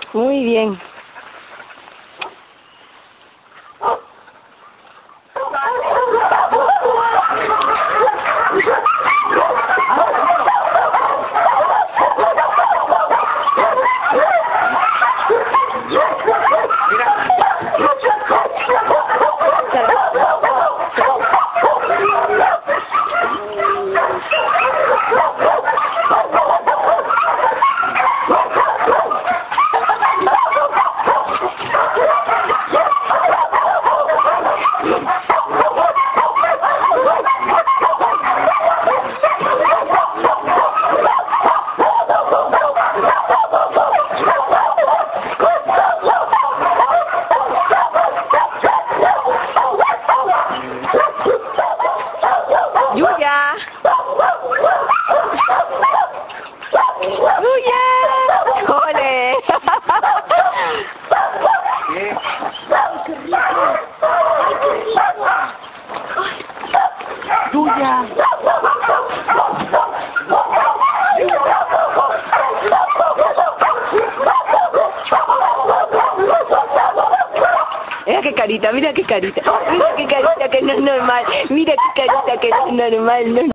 Muy bien. Yuya. Yuya. ¡Ole! Yuya. Mira qué carita, mira qué carita, mira qué carita que no es normal, mira qué carita que no es normal, no.